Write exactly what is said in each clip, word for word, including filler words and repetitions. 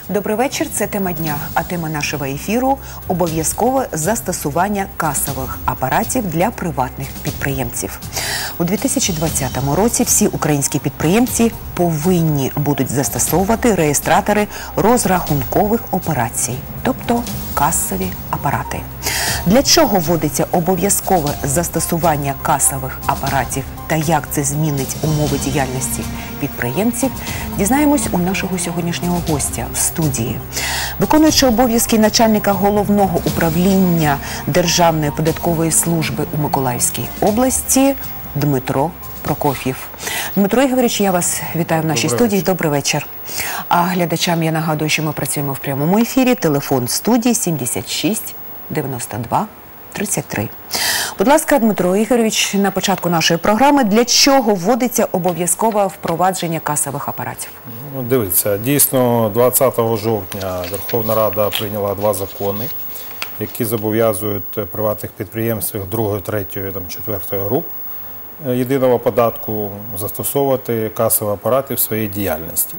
Добрий вечір, це тема дня, а тема нашого ефіру – обов'язкове застосування касових апаратів для приватних підприємців. У дві тисячі двадцятому році всі українські підприємці повинні будуть застосовувати реєстратори розрахункових операцій, тобто касові апарати. Для чого вводиться обов'язкове застосування касових апаратів та як це змінить умови діяльності підприємців, дізнаємось у нашого сьогоднішнього гостя в студії. Виконуючи обов'язки начальника Головного управління Державної податкової служби у Миколаївській області Дмитро Прокоф'єв. Дмитро Ігорович, я вас вітаю в нашій Добрий студії. вечір. Добрий вечір. А глядачам я нагадую, що ми працюємо в прямому ефірі. Телефон студії сімдесят шість дев'яносто два тридцять три. Будь ласка, Дмитро Ігорович, на початку нашої програми, для чого вводиться обов'язкове впровадження касових апаратів? Ну, дивіться, дійсно, двадцятого жовтня Верховна Рада прийняла два закони, які зобов'язують приватних підприємств другої, третьої, там, четвертої груп єдиного податку застосовувати касові апарати в своїй діяльності.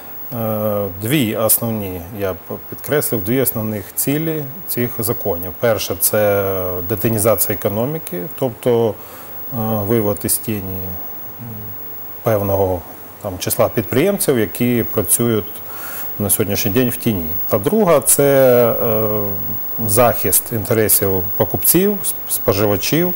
Дві основні, я підкреслив, дві основних цілі цих законів. Перше – це детінізація економіки, тобто вивод із тіні певного там, числа підприємців, які працюють на сьогоднішній день в тіні. А друга – це е, захист інтересів покупців, споживачів,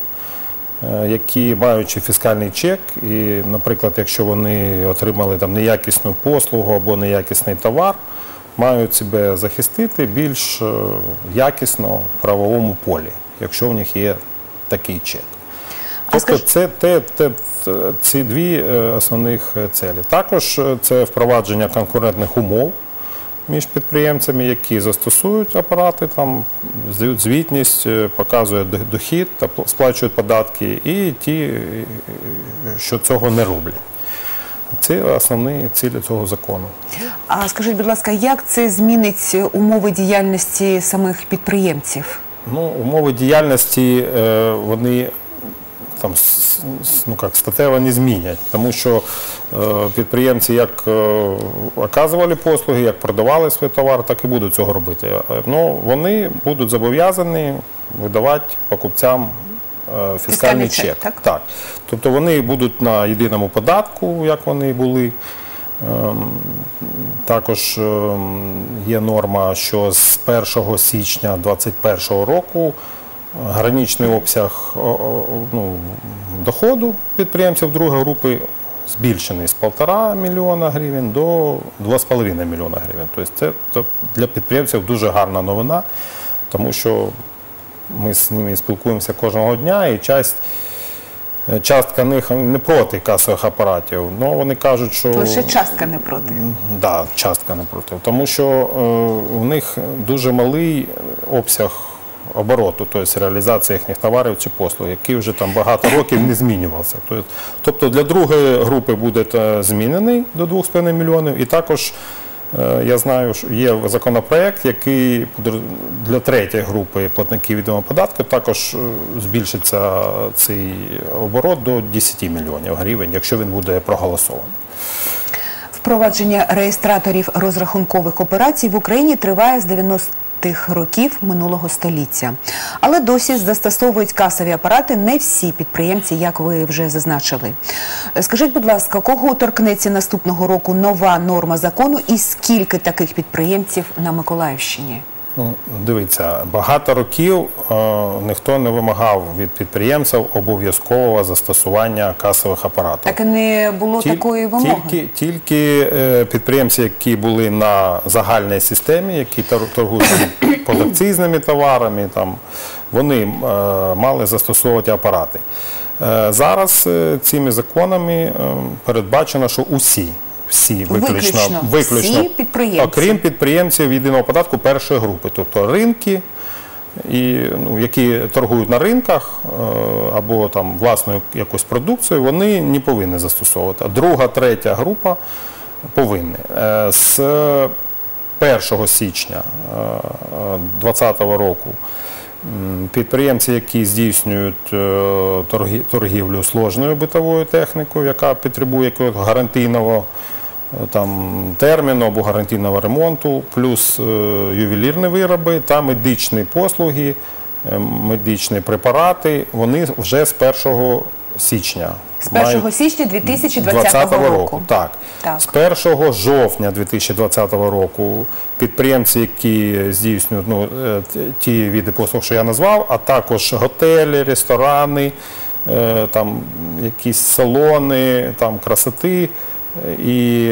які, маючи фіскальний чек, і, наприклад, якщо вони отримали там неякісну послугу або неякісний товар, мають себе захистити більш якісно в правовому полі, якщо в них є такий чек. Тобто це те, те, ці дві основних цілі. Також це впровадження конкурентних умов між підприємцями, які застосують апарати, там, здають звітність, показують дохід, сплачують податки, і ті, що цього не роблять. Це основні цілі цього закону. А скажіть, будь ласка, як це змінить умови діяльності самих підприємців? Ну, умови діяльності, вони там, ну, як, статево не змінять, тому що е, підприємці як е, оказували послуги, як продавали свій товар, так і будуть цього робити. Ну, вони будуть зобов'язані видавати покупцям е, фіскальний чек. чек так? Так. Тобто вони будуть на єдиному податку, як вони були. Е, також е, є норма, що з першого січня двадцять першого року граничний обсяг ну, доходу підприємців другої групи збільшений з півтора мільйона гривень до двох з половиною мільйона гривень. Тобто це для підприємців дуже гарна новина, тому що ми з ними спілкуємося кожного дня, і часть, частка них не проти касових апаратів, але вони кажуть, що… Лише частка не проти. Так, да, частка не проти, тому що е, у них дуже малий обсяг обороту, тобто реалізація їхніх товарів чи послуг, який вже там багато років не змінювався. Тобто для другої групи буде змінений до двох з половиною мільйонів, і також я знаю, що є законопроект, який для третьої групи платників єдиного податку також збільшиться цей оборот до десяти мільйонів гривень, якщо він буде проголосований. Впровадження реєстраторів розрахункових операцій в Україні триває з дев'яностих років минулого століття. Але досі застосовують касові апарати не всі підприємці, як ви вже зазначили. Скажіть, будь ласка, кого торкнеться наступного року нова норма закону і скільки таких підприємців на Миколаївщині? Ну, дивіться, багато років е, ніхто не вимагав від підприємців обов'язкового застосування касових апаратів. Так і не було Тіль, такої вимоги? Тільки, тільки е, підприємці, які були на загальній системі, які торгують подакцизними товарами, там, вони е, мали застосовувати апарати. Е, зараз е, цими законами е, передбачено, що усі, Всі, виключно, виключно, виключно всі підприємці. Окрім підприємців єдиного податку першої групи, тобто ринки, і, ну, які торгують на ринках або там власною якоюсь продукцією, вони не повинні застосовувати. А друга, третя група повинні. З першого січня двадцятого року підприємці, які здійснюють торгівлю сложною битовою технікою, яка потребує якогось гарантійного там, терміну або гарантійного ремонту, плюс е, ювелірні вироби та медичні послуги, е, медичні препарати, вони вже з першого січня. З першого січня дві тисячі двадцятого року. Так. Так. З першого жовтня дві тисячі двадцятого року підприємці, які здійснюють ну, ті види послуг, що я назвав, а також готелі, ресторани, там, якісь салони, там, красоти і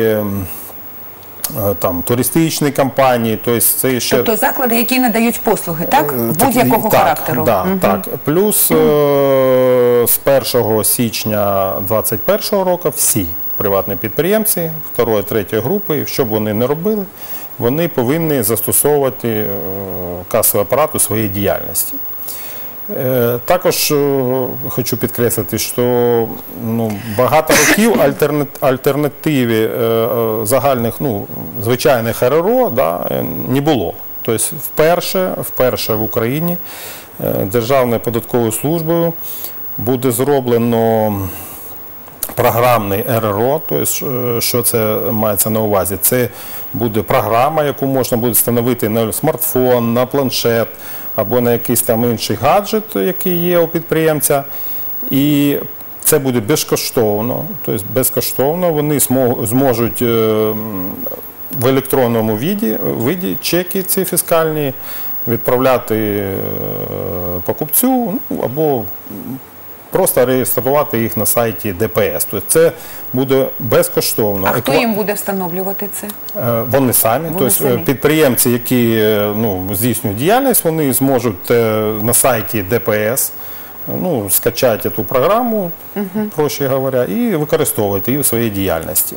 там, туристичні компанії. Тобто, це ще... тобто заклади, які надають послуги, так? Будь-якого так, характеру. Да, угу. Так, плюс е з першого січня двадцять першого року всі приватні підприємці другої, третьої групи, що б вони не робили, вони повинні застосовувати е касовий апарат у своїй діяльності. Е також е хочу підкреслити, що ну, багато років альтернат альтернативі е е загальних, ну, звичайних РРО да, не було. Тобто вперше, вперше в Україні Державною податковою службою буде зроблено програмний РРО. Тобто, що це мається на увазі? Це буде програма, яку можна буде встановити на смартфон, на планшет або на якийсь там інший гаджет, який є у підприємця. І це буде безкоштовно. Тобто безкоштовно вони зможуть в електронному виді, виді чеки ці фіскальні відправляти покупцю, ну, або просто реєструвати їх на сайті Д П С. Тобто це буде безкоштовно. А хто їм буде встановлювати це? Вони самі. Вони тобто самі. Підприємці, які ну, здійснюють діяльність, вони зможуть на сайті Д П С ну, скачати цю програму, угу. проще говоря, і використовувати її у своїй діяльності.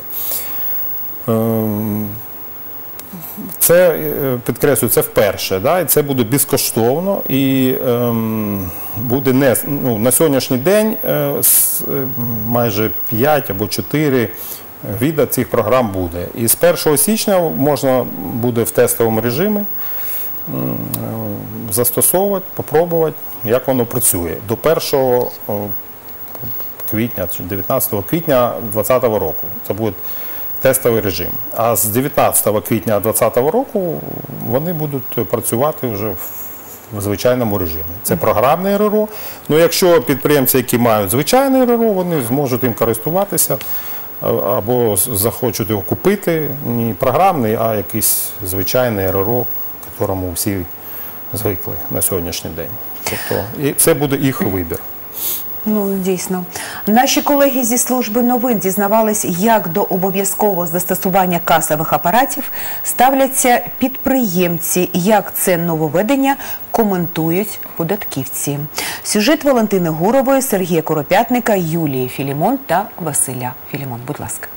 Це, підкреслюю, це вперше, да? І це буде безкоштовно і ем, буде не, ну, на сьогоднішній день е, с, майже п'ять або чотири види цих програм буде. І з першого січня можна буде в тестовому режимі е, застосовувати, попробувати, як воно працює. До першого квітня, дев'ятнадцятого квітня двадцятого року. Це буде тестовий режим. А з дев'ятнадцятого квітня двадцятого року вони будуть працювати вже в звичайному режимі. Це програмне РРО. Ну, якщо підприємці, які мають звичайне РРО, вони зможуть їм користуватися або захочуть його купити. Не програмний, а якийсь звичайний РРО, якому всі звикли на сьогоднішній день. Тобто, і це буде їх вибір. Ну, дійсно. Наші колеги зі служби новин дізнавались, як до обов'язкового застосування касових апаратів ставляться підприємці, як це нововведення коментують податківці. Сюжет Валентини Гурової, Сергія Коропятника, Юлії Філімон та Василя Філімон. Будь ласка.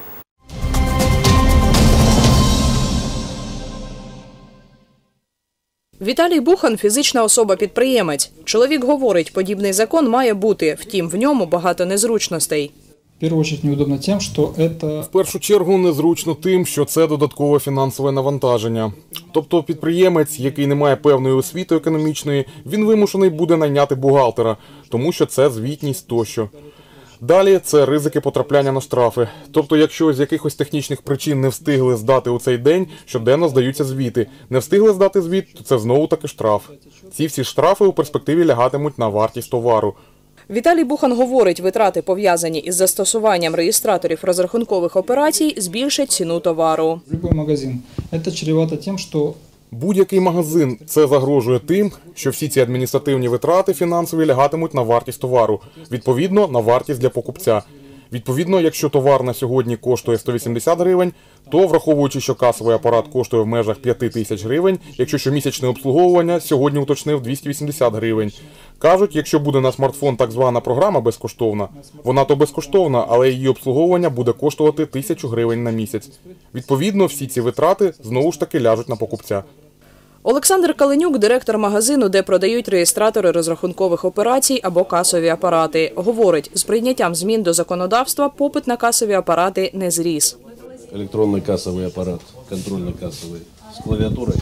Віталій Бухан – фізична особа-підприємець. Чоловік говорить, подібний закон має бути, втім, в ньому багато незручностей. В першу чергу незручно тим, що це додаткове фінансове навантаження. Тобто підприємець, який не має певної освіти економічної, він вимушений буде найняти бухгалтера, тому що це звітність тощо. Далі – це ризики потрапляння на штрафи. Тобто, якщо з якихось технічних причин не встигли здати у цей день, щоденно здаються звіти. Не встигли здати звіт, то це знову-таки штраф. Ці всі штрафи у перспективі лягатимуть на вартість товару. Віталій Бухан говорить, витрати, пов'язані із застосуванням реєстраторів розрахункових операцій, збільшать ціну товару. Будь-який магазин. Це чревато тим, що Будь-який магазин – це загрожує тим, що всі ці адміністративні витрати фінансові лягатимуть на вартість товару, відповідно, на вартість для покупця. Відповідно, якщо товар на сьогодні коштує сто вісімдесят гривень, то, враховуючи, що касовий апарат коштує в межах п'яти тисяч гривень, якщо щомісячне обслуговування сьогодні уточнив двісті вісімдесят гривень. Кажуть, якщо буде на смартфон так звана програма безкоштовна, вона то безкоштовна, але її обслуговування буде коштувати тисячу гривень на місяць. Відповідно, всі ці витрати знову ж таки ляжуть на покупця. Олександр Каленюк – директор магазину, де продають реєстратори розрахункових операцій або касові апарати. Говорить, з прийняттям змін до законодавства попит на касові апарати не зріс. Електронний касовий апарат, контрольний касовий з клавіатурою.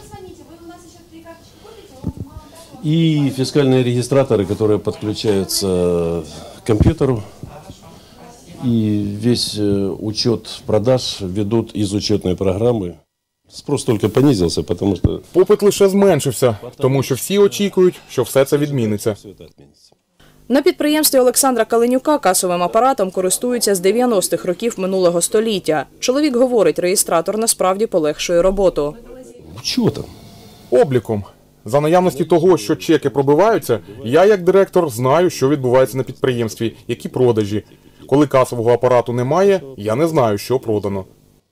И фискальные регистраторы, которые подключаются к компьютеру И весь э, учет продаж ведут из учетной программы. Спрос только понизился, потому что Попит лише зменшився, тому що всі очікують, що все це відміниться. все это отменится. На підприємстві Олександра Каленюка касовим апаратом користуються з дев'яностих років минулого століття. Чоловік говорить, реєстратор насправді полегшує роботу. Учетом. Обліком. За наявності того, що чеки пробиваються, я як директор знаю, що відбувається на підприємстві, які продажі. Коли касового апарату немає, я не знаю, що продано.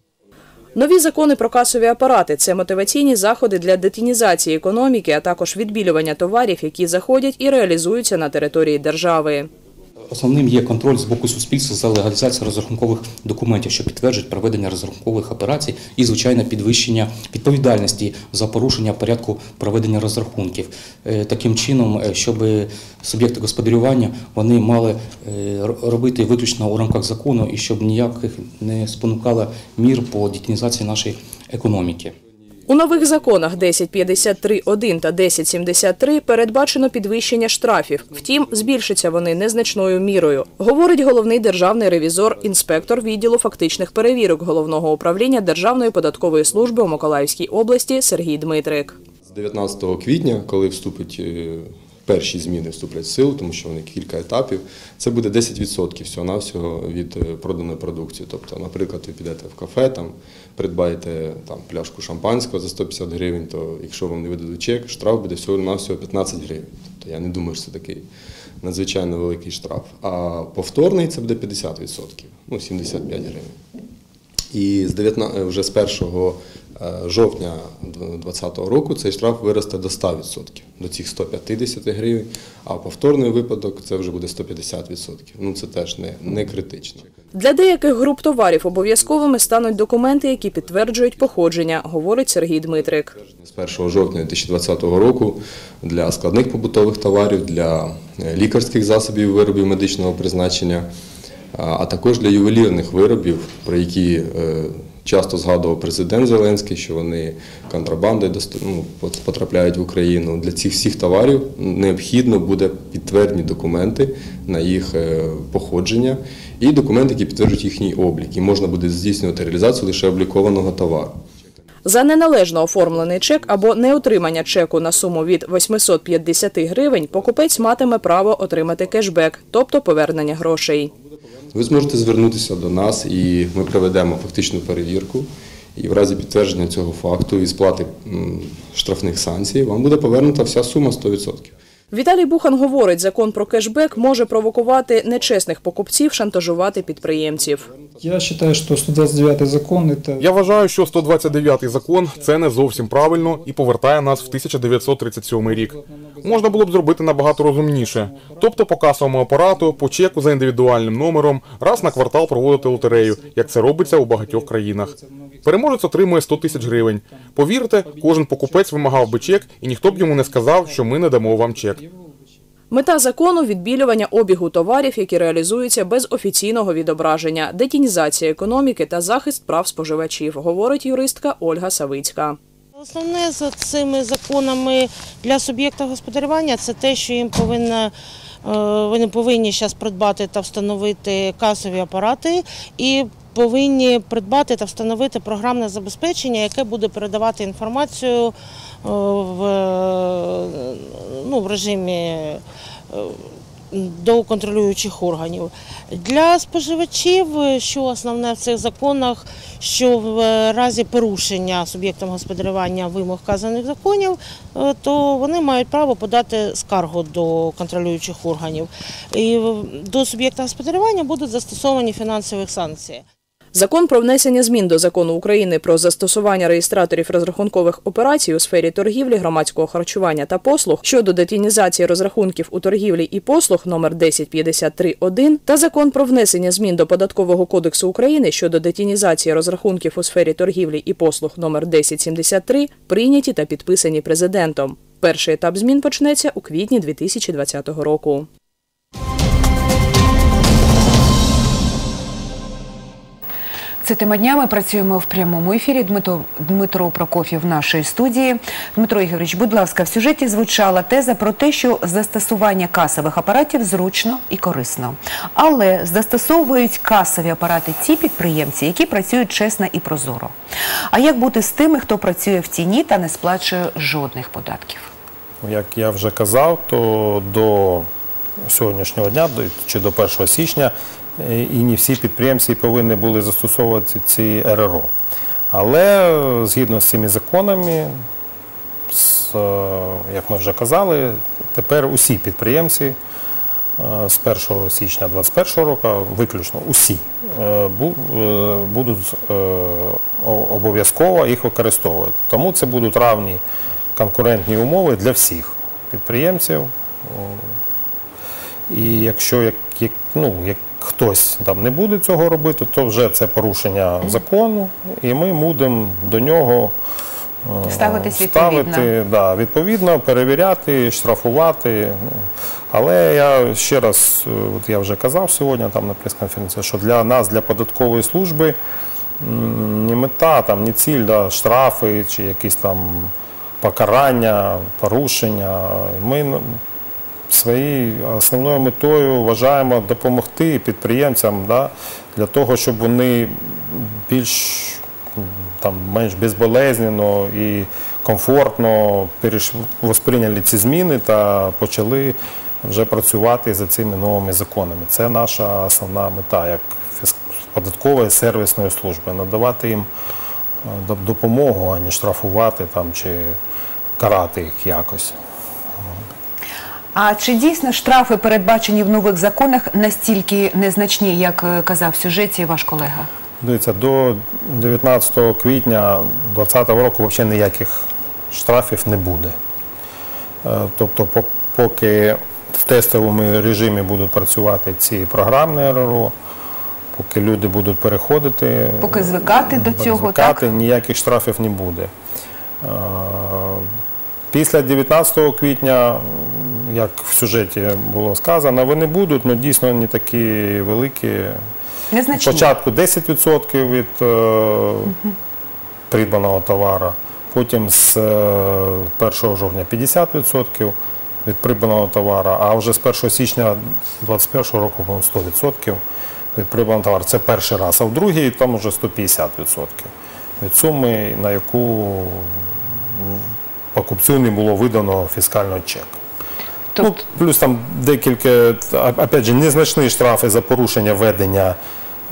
Нові закони про касові апарати – це мотиваційні заходи для детінізації економіки, а також відбілювання товарів, які заходять і реалізуються на території держави. Основним є контроль з боку суспільства за легалізацією розрахункових документів, що підтверджують проведення розрахункових операцій і, звичайно, підвищення відповідальності за порушення порядку проведення розрахунків. Таким чином, щоб суб'єкти господарювання вони мали робити виключно у рамках закону і щоб ніяких не спонукало мір по детінізації нашої економіки. У нових законах десять п'ятдесят три один та десять сімдесят три передбачено підвищення штрафів. Втім, збільшаться вони незначною мірою, говорить головний державний ревізор, інспектор відділу фактичних перевірок Головного управління Державної податкової служби у Миколаївській області Сергій Дмитрик. З дев'ятнадцятого квітня, коли вступить перші зміни вступлять в силу, тому що вони кілька етапів, це буде десять відсотків всього-навсього від проданої продукції. Тобто, наприклад, ви підете в кафе, там, придбаєте там, пляшку шампанського за сто п'ятдесят гривень, то якщо вам не видадуть чек, штраф буде всього-навсього п'ятнадцять гривень. Тобто, я не думаю, що це такий надзвичайно великий штраф. А повторний це буде п'ятдесят відсотків, ну, сімдесят п'ять гривень. І з дев'ятнадцятого, вже з першого жовтня двадцятого року цей штраф виросте до ста відсотків, до цих ста п'ятдесят гривень, а повторний випадок це вже буде сто п'ятдесят відсотків. Ну це теж не, не критично. Для деяких груп товарів обов'язковими стануть документи, які підтверджують походження, говорить Сергій Дмитрик. З першого жовтня дві тисячі двадцятого року для складних побутових товарів, для лікарських засобів, виробів медичного призначення, а також для ювелірних виробів, про які часто згадував президент Зеленський, що вони контрабандою ну, потрапляють в Україну. Для цих всіх товарів необхідно буде підтверджені документи на їх походження і документи, які підтверджують їхній облік. І можна буде здійснювати реалізацію лише облікованого товару. За неналежно оформлений чек або неотримання чеку на суму від восьмисот п'ятдесят гривень покупець матиме право отримати кешбек, тобто повернення грошей. Ви зможете звернутися до нас і ми проведемо фактичну перевірку. І в разі підтвердження цього факту і сплати штрафних санкцій вам буде повернута вся сума сто відсотків. Віталій Бухан говорить, закон про кешбек може провокувати нечесних покупців шантажувати підприємців. Я вважаю, що сто двадцять дев'ятий закон – це… Я вважаю, що сто двадцять дев'ятий закон – це не зовсім правильно і повертає нас в тисяча дев'ятсот тридцять сьомий рік. Можна було б зробити набагато розумніше. Тобто по касовому апарату, по чеку за індивідуальним номером, раз на квартал проводити лотерею, як це робиться у багатьох країнах. Переможець отримує сто тисяч гривень. Повірте, кожен покупець вимагав би чек, і ніхто б йому не сказав, що ми не дамо вам чек. Мета закону – відбілювання обігу товарів, які реалізуються без офіційного відображення, детінізація економіки та захист прав споживачів, говорить юристка Ольга Савицька. Основне за цими законами для суб'єкта господарювання – це те, що їм повинна, вони повинні зараз придбати та встановити касові апарати і повинні придбати та встановити програмне забезпечення, яке буде передавати інформацію в, ну, в режимі до контролюючих органів. Для споживачів, що основне в цих законах, що в разі порушення суб'єктом господарювання вимог вказаних законів, то вони мають право подати скаргу до контролюючих органів. І до суб'єкта господарювання будуть застосовані фінансові санкції. Закон про внесення змін до Закону України про застосування реєстраторів розрахункових операцій у сфері торгівлі, громадського харчування та послуг щодо детінізації розрахунків у торгівлі і послуг номер десять п'ятдесят три один та Закон про внесення змін до Податкового кодексу України щодо детінізації розрахунків у сфері торгівлі і послуг номер десять сімдесят три прийняті та підписані президентом. Перший етап змін почнеться у квітні дві тисячі двадцятого року. Це тема дня. Ми працюємо в прямому ефірі. Дмитро, Дмитро Прокоф'єв в нашій студії. Дмитро Ігорович, будь ласка, в сюжеті звучала теза про те, що застосування касових апаратів зручно і корисно. Але застосовують касові апарати ті підприємці, які працюють чесно і прозоро. А як бути з тими, хто працює в тіні та не сплачує жодних податків? Як я вже казав, то до сьогоднішнього дня, чи до першого січня, і не всі підприємці повинні були застосовувати ці ер ер о. Але згідно з цими законами, як ми вже казали, тепер усі підприємці з першого січня двадцять першого року, виключно усі, будуть обов'язково їх використовувати. Тому це будуть рівні конкурентні умови для всіх підприємців. І якщо як, як, ну, як хтось там не буде цього робити, то вже це порушення закону, і ми будемо до нього ставитись ставити, відповідно. Да, відповідно, перевіряти, штрафувати. Але я ще раз, от я вже казав сьогодні там на прес-конференції, що для нас, для податкової служби, не мета, там, не ціль, да, штрафи чи якісь там покарання, порушення. Ми своєю основною метою вважаємо допомогти підприємцям, да, для того, щоб вони більш, там, менш безболезненно і комфортно сприйняли ці зміни та почали вже працювати за цими новими законами. Це наша основна мета, як податкової сервісної служби, надавати їм допомогу, а не штрафувати там, чи карати їх якось. А чи дійсно штрафи, передбачені в нових законах, настільки незначні, як казав в сюжеті ваш колега? Дивіться, до дев'ятнадцятого квітня двадцятого року взагалі ніяких штрафів не буде. Тобто, поки в тестовому режимі будуть працювати ці програмні ер ер о, поки люди будуть переходити, поки звикати до цього, звикати, так? Ніяких штрафів не буде. Після дев'ятнадцятого квітня, як в сюжеті було сказано, вони будуть, але дійсно не такі великі. Незначні. Спочатку десять відсотків від е, угу. придбаного товару, потім з е, першого жовтня п'ятдесят відсотків від придбаного товару, а вже з першого січня двадцять першого року сто відсотків від придбаного товару. Це перший раз, а в другий там вже сто п'ятдесят відсотків від суми, на яку покупцю не було видано фіскального чеку. Ну, плюс там декілька, опять же, незначні штрафи за порушення ведення е,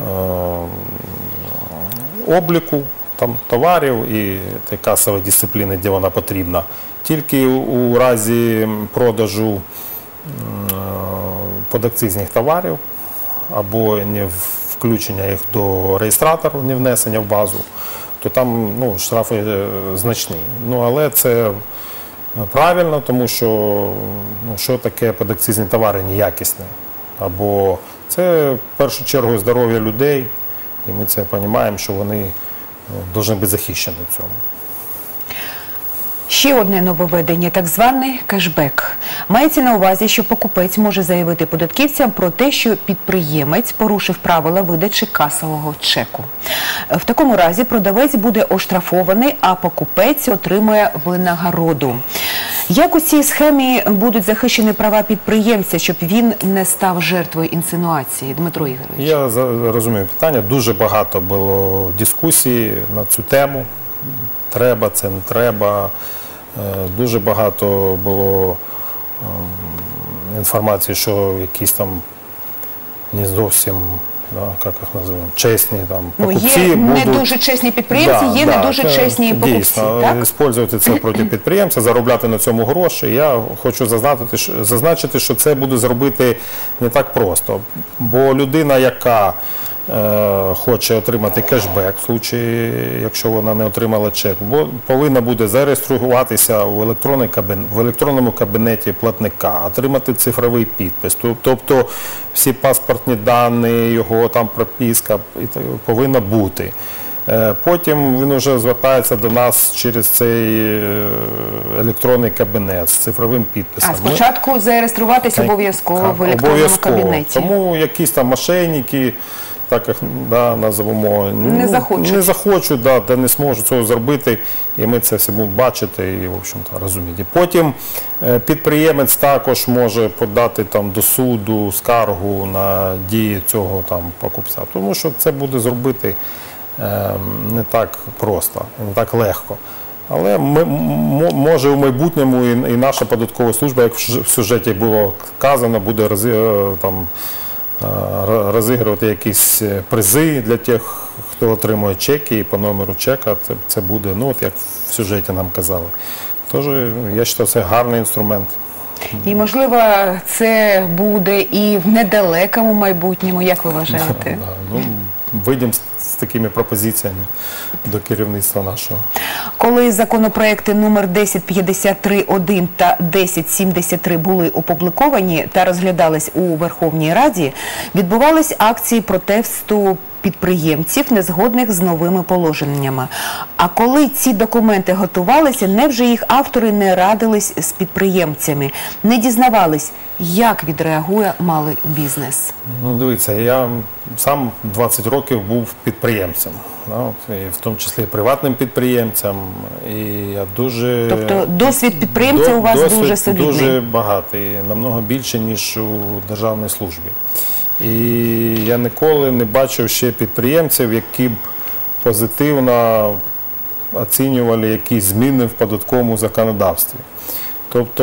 обліку там, товарів і касової дисципліни, де вона потрібна. Тільки у разі продажу е, подакцизних товарів або не включення їх до реєстратору, не внесення в базу, то там, ну, штрафи значні. Ну, але це правильно, тому що, ну, що таке подакцизні товари неякісні? Або це в першу чергу здоров'я людей, і ми це розуміємо, що вони повинні бути захищені в цьому. Ще одне нововведення – так званий кешбек. Мається на увазі, що покупець може заявити податківцям про те, що підприємець порушив правила видачі касового чеку. В такому разі продавець буде оштрафований, а покупець отримує винагороду. Як у цій схемі будуть захищені права підприємця, щоб він не став жертвою інсинуації? Дмитро Ігорович. Я розумію питання. Дуже багато було дискусій на цю тему. Треба, це не треба. Дуже багато було інформації, що якісь там не зовсім, да, як їх називаємо, чесні там покупці. Ну, є будуть... не дуже чесні підприємці, да, є да, не дуже чесні покупці. Дійсно, так? Використовувати це проти підприємця, заробляти на цьому гроші. Я хочу зазначити, зазначити, що це буде зробити не так просто. Бо людина, яка хоче отримати кешбек, в случаї, якщо вона не отримала чек, бо повинна буде зареєструватися в, електронний кабін... в електронному кабінеті платника, отримати цифровий підпис, тобто всі паспортні дані, його там прописка повинна бути. Потім він вже звертається до нас через цей електронний кабінет з цифровим підписом. А спочатку зареєструватися обов'язково в електронному кабінеті. Тому якісь там мошенники так як да, називемо, не ну, захочуть. Не захочуть, да, де не зможуть цього зробити, і ми це все будемо бачити і, в общем-то, розуміти. Потім е, підприємець також може подати там до суду скаргу на дії цього там покупця, тому що це буде зробити е, не так просто, не так легко. Але ми, може в майбутньому і, і наша податкова служба, як в сюжеті було казано, буде рози, там, розігрувати якісь призи для тих, хто отримує чеки, і по номеру чека це, це буде, ну от як в сюжеті нам казали. Тож я вважаю, це гарний інструмент. І, можливо, це буде і в недалекому майбутньому, як ви вважаєте? Да, да. Ну, вийдемо з, з такими пропозиціями до керівництва нашого. Коли законопроекти номер десять п'ятдесят три один та десять сімдесят три були опубліковані та розглядались у Верховній Раді, відбувались акції протесту підприємців, незгодних з новими положеннями. А коли ці документи готувалися, невже їх автори не радились з підприємцями, не дізнавались, як відреагує малий бізнес? Ну, дивіться, я сам двадцять років був підприємцем, ну, і в тому числі приватним підприємцем. І я дуже... Тобто досвід підприємця до, у вас досвід дуже солідний? Дуже багатий, намного більше, ніж у державній службі. І я ніколи не бачив ще підприємців, які б позитивно оцінювали якісь зміни в податковому законодавстві. Тобто,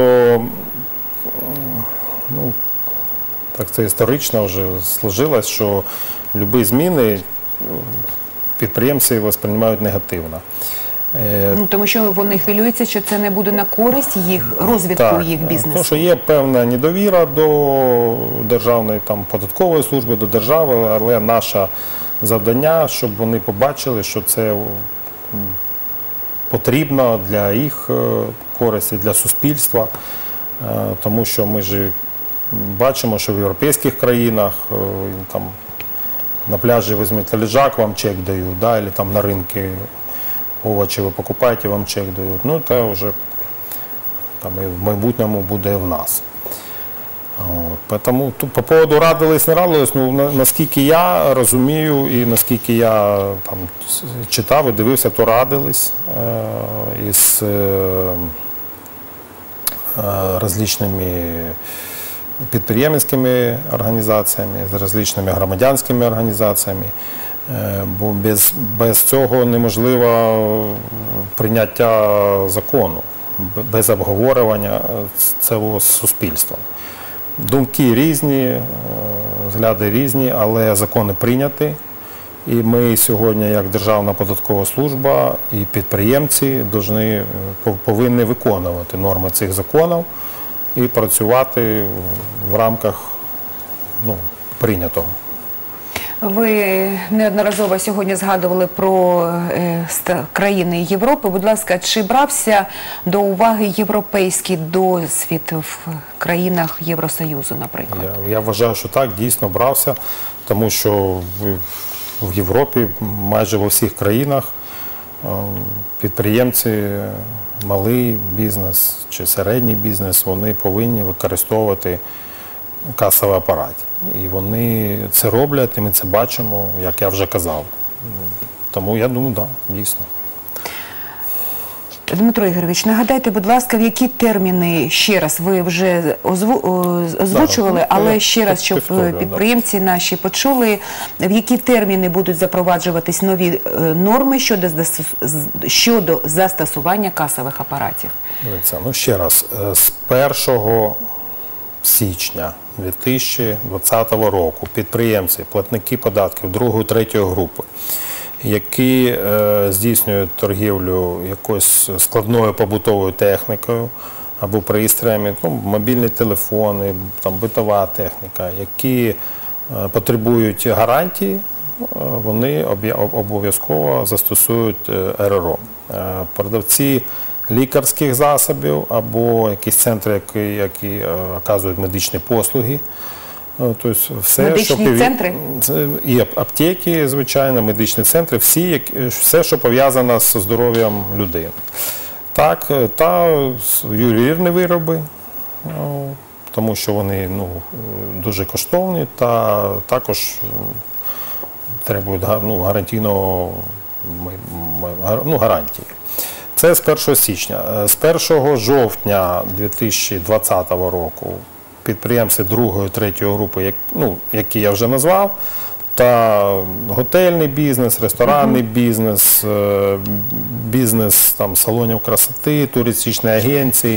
ну, так це історично вже сложилось, що будь-які зміни підприємці сприймають негативно. Ну, тому що вони хвилюються, що це не буде на користь їх, розвитку так, їх бізнесу. Тому що є певна недовіра до державної там, податкової служби, до держави, але наше завдання, щоб вони побачили, що це потрібно для їх користі, для суспільства. Тому що ми ж бачимо, що в європейських країнах там, на пляжі візьмете лежак, вам чек дають, да, або там на ринку овочі ви покупаєте, вам чек дають. Ну, це вже там, і в майбутньому буде в нас. От. Тому тут по поводу радились, не радились, ну, наскільки я розумію і наскільки я там, читав і дивився, то радились е, із е, различними підприємницькими організаціями, з различними громадянськими організаціями. Бо без, без цього неможливо прийняття закону, без обговорювання цього суспільства. Думки різні, взгляди різні, але закони прийняті. І ми сьогодні, як Державна податкова служба і підприємці, повинні виконувати норми цих законів і працювати в рамках ну, прийнятого. Ви неодноразово сьогодні згадували про е, країни Європи. Будь ласка, чи брався до уваги європейський досвід в країнах Євросоюзу, наприклад? Я, я вважаю, що так, дійсно брався, тому що в, в Європі, майже во всіх країнах, е, підприємці, малий бізнес чи середній бізнес, вони повинні використовувати касовий апарат. І вони це роблять, і ми це бачимо, як я вже казав. Тому я думаю, так, да, дійсно. Дмитро Ігорович, нагадайте, будь ласка, в які терміни, ще раз, ви вже озву, озвучували, да, але ще раз, щоб підприємці наші почули, в які терміни будуть запроваджуватись нові норми щодо, щодо застосування касових апаратів? Дивіться, ну ще раз, з першого січня дві тисячі двадцятого року підприємці, платники податків другої, третьої групи, які е, здійснюють торгівлю якоюсь складною побутовою технікою або пристроями, ну, мобільні телефони, там, битова техніка, які е, потребують гарантії, е, вони обов'язково застосують е, РРО. Е, продавці лікарських засобів або якісь центри, які, які е, оказують медичні послуги. Тобто все, медичні що, центри? І аптеки, звичайно, медичні центри, всі, все, що пов'язано з здоров'ям людини. Так, та ювелірні вироби, тому що вони ну, дуже коштовні, та також требують ну, гарантійного ну, гарантії. Це з першого січня. З першого жовтня дві тисячі двадцятого року підприємці другої, третьої групи, як, ну, які я вже назвав, та готельний бізнес, ресторанний uh-huh. бізнес, бізнес там, салонів красоти, туристичні агенції,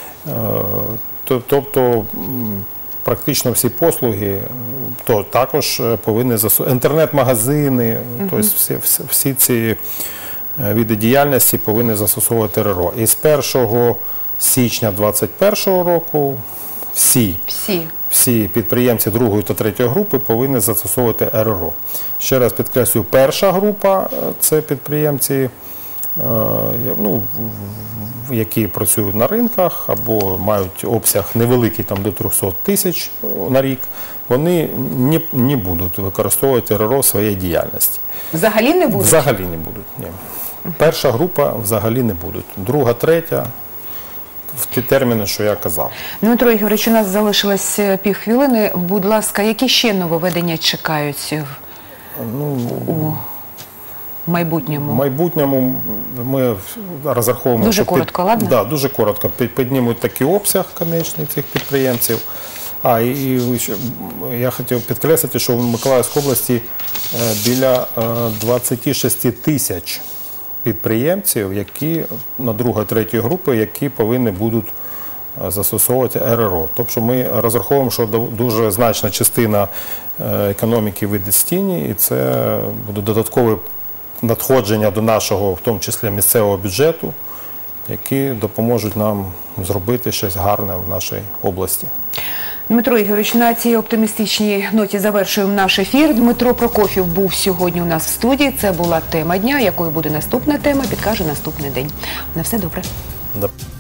тобто практично всі послуги, то також повинні засу... інтернет-магазини, uh-huh. тобто всі, всі, всі ці види діяльності повинні застосовувати ер ер о. І з першого січня двадцять першого року всі, всі. всі підприємці другої та третьої групи повинні застосовувати ер ер о. Ще раз підкреслюю, перша група – це підприємці, ну, які працюють на ринках або мають обсяг невеликий, там, до трьохсот тисяч на рік, вони не, не будуть використовувати ер ер о в своїй діяльності. Взагалі не будуть? Взагалі не будуть, ні. Перша група взагалі не будуть. Друга, третя в ті терміни, що я казав. Дмитро Ігорович, у нас залишилось півхвилини. Будь ласка, які ще нововведення чекають ну, у майбутньому? В майбутньому ми розраховуємо, дуже що коротко, під... ладно? Да, дуже коротко. Піднімуть такий обсяг конечний цих підприємців. А, і, і я хотів підкреслити, що в Миколаївській області біля двадцять шість тисяч підприємців, які на другої, третьої групи, які повинні будуть застосовувати ер ер о. Тобто ми розраховуємо, що дуже значна частина економіки вийде з тіні, і це буде додаткове надходження до нашого, в тому числі місцевого бюджету, які допоможуть нам зробити щось гарне в нашій області. Дмитро Ігорович, на цій оптимістичній ноті завершуємо наш ефір. Дмитро Прокоф'єв був сьогодні у нас в студії. Це була тема дня. Якою буде наступна тема, підкаже наступний день. На все добре. Да.